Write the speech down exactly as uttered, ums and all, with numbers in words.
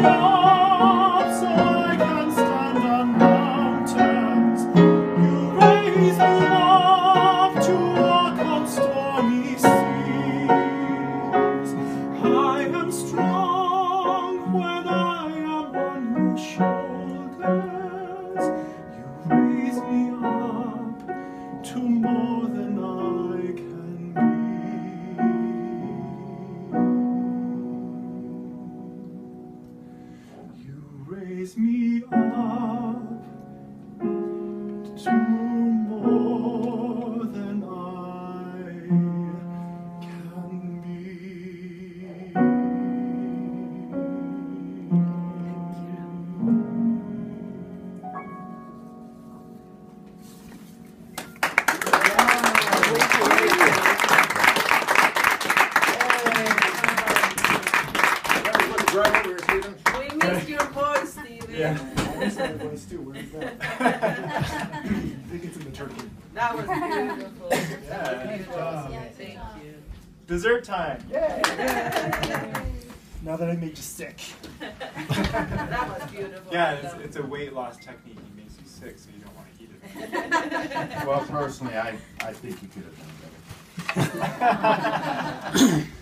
up so I can stand on mountains. You raise me up to walk on stormy seas. I am strong when I am on your shoulders. You raise me up to more than I can be. You raise me up to more than I can be. We missed your voice, Stevie. Yeah, I miss my voice too. Where's that? I think it's in the turkey. That was beautiful. Yeah, Beautiful. job. Thank you. Dessert time. Yay! Yay. Now that I made you sick. That was beautiful. Yeah, it's, it's a weight loss technique. It makes you sick, so you don't want to eat it. Well, personally, I, I think you could have done better.